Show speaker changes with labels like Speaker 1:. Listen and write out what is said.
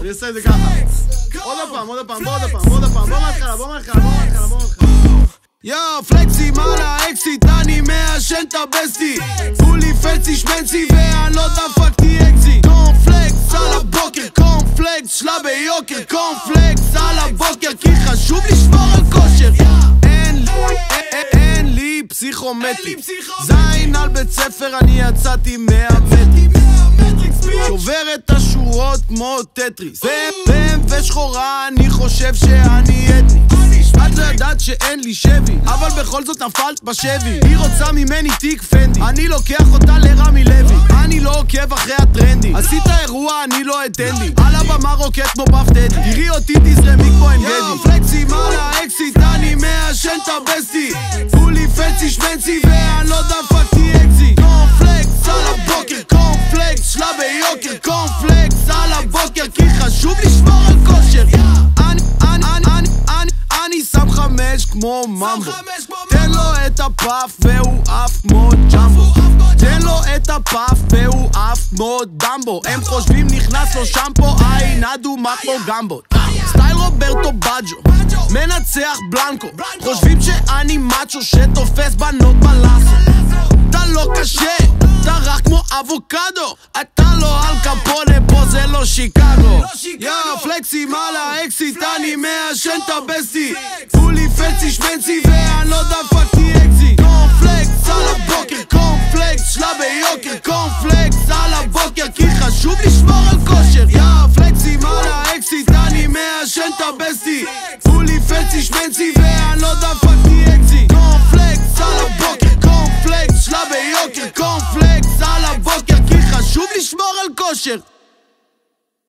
Speaker 1: אני אעשה את זה ככה. עוד פעם, בוא מהתחלה.
Speaker 2: יו, פלקסים על האקסיט, אני מעשן את הבסטי. כולי פלצי שמנצי ואני לא דפקתי אקזיט. קורנפלקס על הבוקר, קורנפלקס שלה ביוקר. קורנפלקס על הבוקר כי חשוב לשמור על כושר. אין לי פסיכומטרי, זין על בית ספר, אני יצאתי 100 מטרים. שובר את השורות כמו טטריס. BMW שחורה, אני חושב שאני אתני. את לא יודעת שאין לי שבי, אבל בכל זאת נפלת בשבי. היא רוצה ממני תיק פנדי, אני לוקח אותה לרמי לוי. אני לא עוקב אחרי הטרנדי, עשית אירוע, אני לא אטנדי. על הבמה רוקט כמו פאף דדי, תראי אותי תזרמי כמו אין גדי. פלקסים על האקסיט, אני מעשן את הבסטי. כולי פלצי שמנצי ואני לא דפקתי אקזיט. קורנפלקס על הבוקר, קורנפלקס שלה ביוקר. קורנפלקס על הבוקר כי חשוב לשמור על כושר. אני שם 5 כמו ממבו, תן לו את הפאף והוא אף כמו ג'מבו. תן לו את הפאף והוא אף כמו דמבו. הם חושבים נכנס לו שמפו, עין אדומה כמו גמבות. סטייל רוברטו בג'ו, מנצח בלנקו. חושבים שאני מאצ'ו שתופס בנות בלאסו. אתה לא קשה, אתה רך כמו אבוקדו. אתה לא אל קפונה, פה זה לא שיקגו. יו, פלקסים על האקסיט, אני מעשן את הבסטי. כולי פלצי שמנצי ואני לא דפקתי אקזיט. קורנפלקס על הבוקר, קורנפלקס שלה ביוקר. קורנפלקס על הבוקר כי חשוב לשמור על כושר.